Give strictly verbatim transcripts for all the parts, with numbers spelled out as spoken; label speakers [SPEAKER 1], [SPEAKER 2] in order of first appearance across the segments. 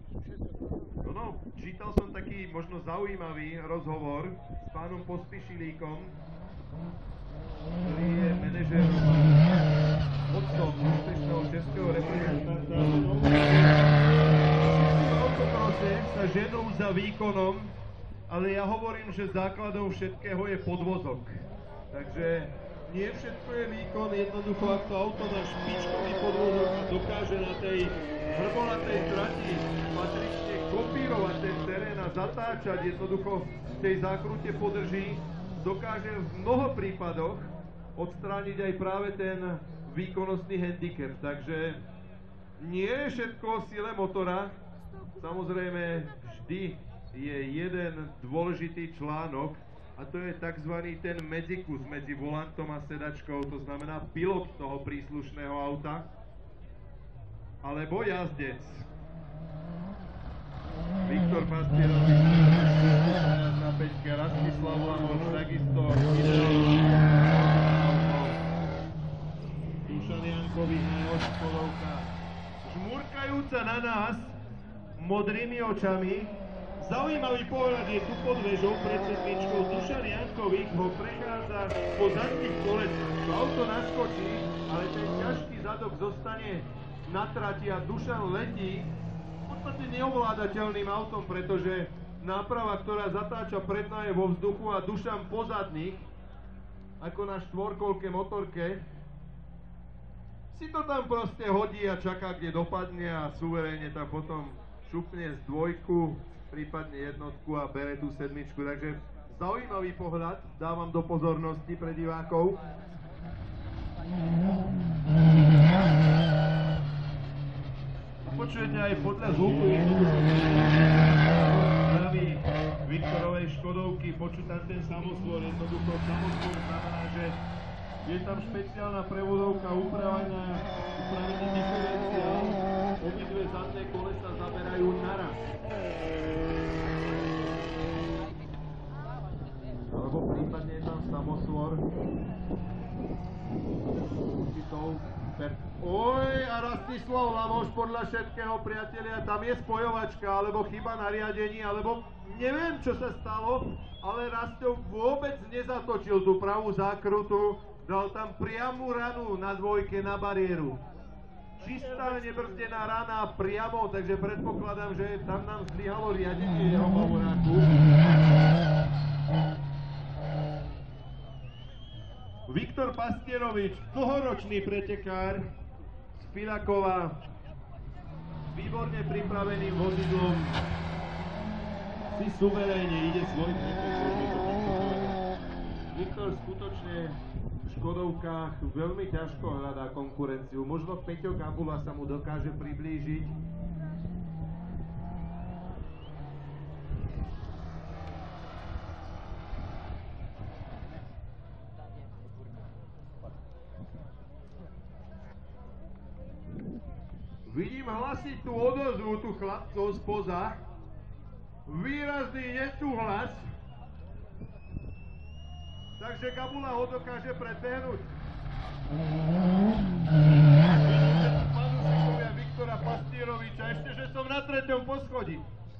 [SPEAKER 1] No, no, čítal som taký možno zaujímavý rozhovor s pánom Pospíšilíkom, ktorý je manažérom a otcom úspešného českého reprezentanta. V autokrose sa ženú za výkonom, ale ja hovorím, že základom všetkého je podvozok. Takže nie všetko je výkon, jednoducho ak to auto má špičkový podvozok a dokáže na tej vrbolatej trati patrične kopírovať ten terén a zatáčať, jednoducho v tej zákrute podrží, dokáže v mnoho prípadoch odstrániť aj práve ten výkonnostný handicap. Takže nie je všetko o sile motora, samozrejme vždy je jeden dôležitý článok, a to je tzv. Ten medzikus medzi volantom a sedačkou, to znamená pilot toho príslušného auta, alebo jazdec. Viktor Pastierovič na peťke, Rastislav Lamoš, takisto Dušan Jankovič, jeho škodovka, žmurkajúca na nás modrými očami. Zaujímavý pohľad je tu pod vežou pred sedmičkou. Dušan Jankovič ho prechádza po zadných kolesách. To auto naskočí, ale ten ťažký zadok zostane na trati a Dušan letí v podstate neovládateľným autom, pretože náprava, ktorá zatáča predná, je vo vzduchu a Dušan po zadných, ako na štvorkolke motorke, si to tam proste hodí a čaká, kde dopadne a suverénne tam potom šupne z dvojku, prípadne jednotku a bere tú sedmičku. Takže zaujímavý pohľad dávam do pozornosti pre divákov. Počujete aj podľa zvuku zdraví Viktorovej Škodovky, počuť tam ten samosvor, jednoducho samosvor znamená, že je tam špeciálna prevodovka upravená, upravený diferenciál, obidve zadné kolesa zaberajú naraz. Alebo prípadne je tam samosvor určitou per... Oj, a Rastislav Lamoš podľa všetkého, priatelia, tam je spojovačka, alebo chyba na riadení, alebo neviem, čo sa stalo, ale Rastov vôbec nezatočil tú pravú zákrutu, dal tam priamu ranu na dvojke na bariéru. Čistá nebrzdená rana priamo, takže predpokladám, že tam nám zlyhalo riadenie jeho mavoráku. Viktor Pastierovič, dlhoročný pretekár z Filakova, výborne pripraveným vozidlom, si suverénne ide svoj pretek. Viktor skutočne v Škodovkách veľmi ťažko hľadá konkurenciu. Možno Peťo Gabula sa mu dokáže priblížiť. Vidím hlasitú odozvu tu chlapcov spoza. Výrazný nesúhlas. Takže Gabula ho dokáže predbehnúť. Vidíte tu fanúšikovia Viktora Pastieroviča, ešte že som na treťom poschodí.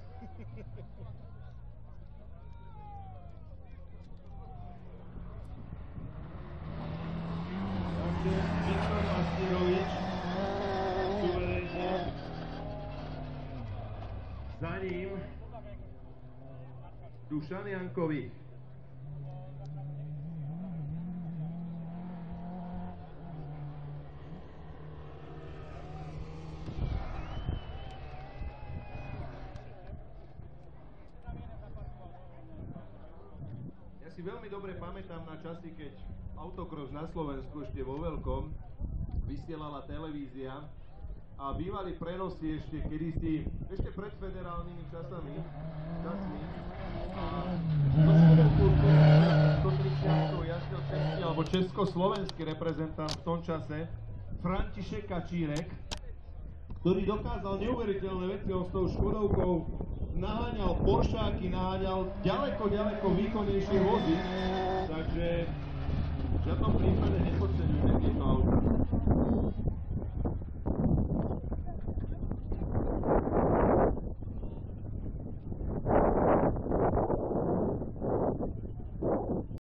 [SPEAKER 1] Takže Viktor Pastierovič suverénne. Za ním Dušan Jankovič. Ja si veľmi dobre pamätám na časy, keď autokros na Slovensku ešte vo veľkom vysielala televízia a bývali prenosy ešte kedysi, ešte pred federálnymi časami, časmi. A do Škodovku stotridsiatku jazdil český alebo československý reprezentant v tom čase František Kačírek, ktorý dokázal neuveriteľné veci. On s tou Škodovkou naháňal Poršáky, naháňal ďaleko, ďaleko výkonnejšie vozy, takže v žiadnom prípade